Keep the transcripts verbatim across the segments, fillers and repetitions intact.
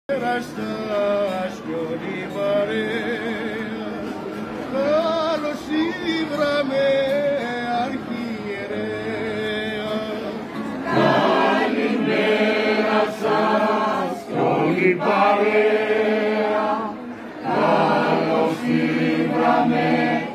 Περαστάς κι όλη παρέα, καλώς ήβραμε αρχιερέα. Καλημέρα σας κι όλη παρέα, καλώς ήβραμε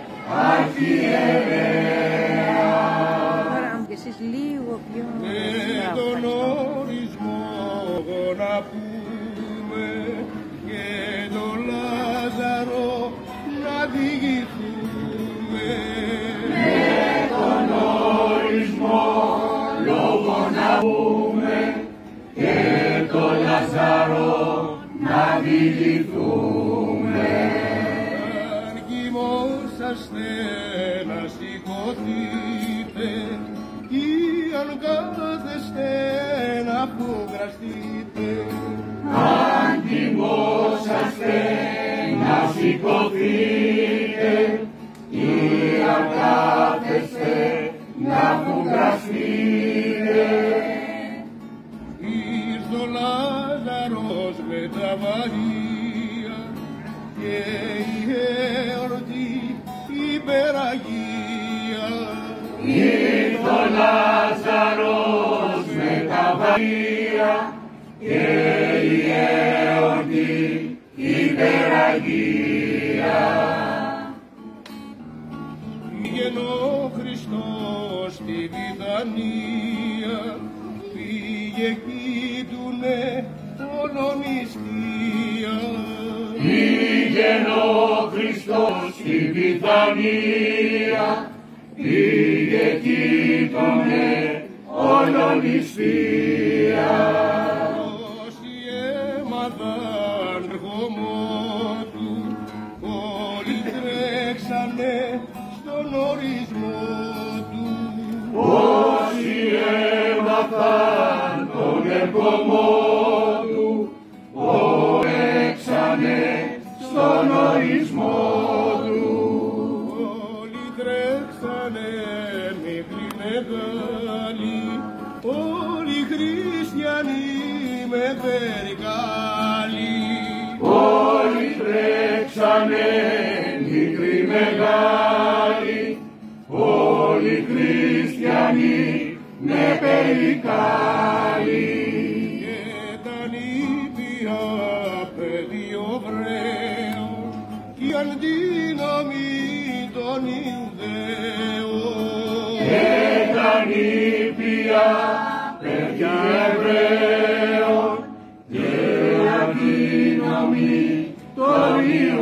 αρχιερέα. Τώρα και εσείς λίγο πιο... Με τον ορισμό να πούμε και τον Λάζαρο να διηγηθούμε. Με τον ορισμό λόγο να πούμε και τον Λάζαρο να διηγηθούμε. Αν κοιμόσαστε να σηκωθείτε ή αν κάθεστε να φουγκραστείτε. Αν κοιμόσαστε να σηκωθείτε ή αν κάθεστε να φουγκραστείτε. Ήρθε ο Λάζαρος με τα βαρία και η εορτή υπεραγία. Ήρθε ο Λάζαρος με τα βαρία και η εορτή υπεραγία. Πήγαινε ο Χριστός στη Βηθανία, πήγε κοίτουνε όλον νηστεία. Πήγαινε ο Χριστός στη Βηθανία, πήγε κοίτουνε όλον νηστεία. Όσοι έμαθαν ερχομό του, όλοι τρέξανε στον ορισμό του. Όσοι έμαθαν τον ερχομό του, όλοι τρέξανε στον ορισμό του. Όλοι τρέξανε μικροί μεγάλοι, όλοι χριστιανοί με περικάλι. Όλοι τρέξανε μικροί μεγάλοι, όλοι χριστιανοί με περικάλι. Και τα νήπια παιδί Εβραίων κι η αντίνομη των Ιουδαίων. Και τα νήπια παιδιά Εβραίων και αντίνομοι των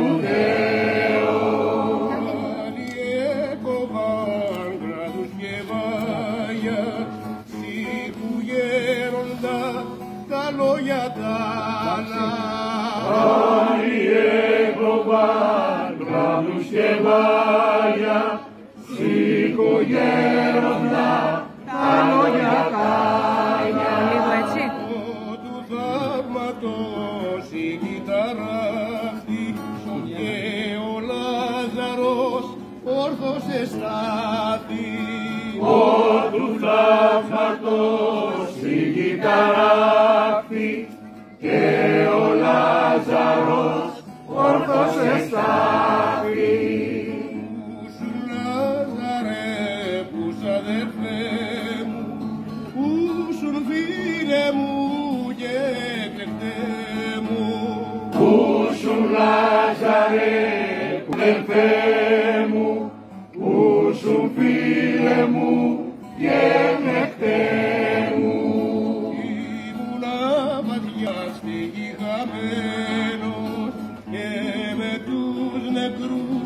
Ιουδαίων. Άλλοι έκοβαν κράτους και βάγια, στίχου γέροντα τα λόγια τ' άλλα. Άλλοι έκοβαν κράτους και βάγια, σήκω γέροντα τα λόγια τ' άλλα. Λίγο έτσι. Του θαύματος η κυταράχτη και ο Λάζαρος όρθος εστάθη. Ο του θαύματος η κυταράχτη και ο Λάζαρος όρθος εστάθη. Πούσου Λάζαρε, πούς αδερφέ μου, πούσουν φίλε μου και εκλεκτέ μου. Πούσουν Λάζαρε, αδερφέ μου, πούσουν φίλε μου και εκλεκτέ μου. Ήμουνα βαθιά στη γη χαμένος και με τους νεκρούς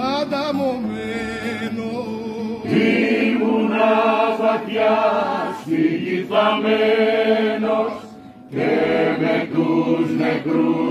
ανταμωμένος. Ήμουνα βαθιά στη γη θαμμένος και με τους νεκρούς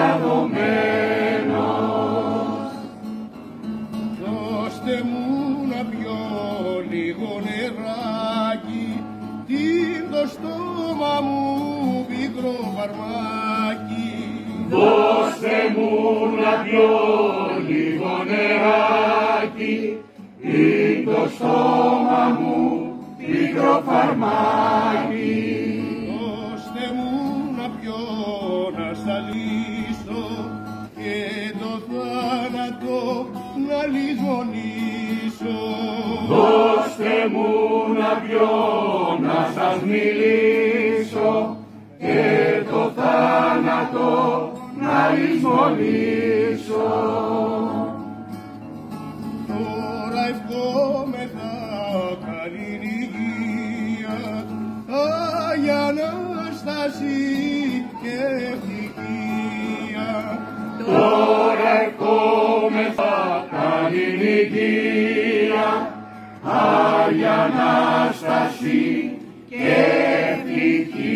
ανταμωμένος. Δώστε μου να πιω λίγο νεράκι, τι το στόμα μου πικρό φαρμάκι. Δώστε μου να πιω λίγο νεράκι, είναι το στόμα μου πικρό φαρμάκι. Δώστε μου να πιω να στα διαλύσω και το θάνατο να λησμονήσω. Δώστε μου να πιω, να σας μιλήσω και το θάνατο να λησμονήσω. Τώρα ευχόμεθα καλήν υγεία, Άγια Ανάσταση και ευτυχία. Τώρα ευχόμεθα καλήν υγεία, Άγια Ανάσταση και ευτυχία.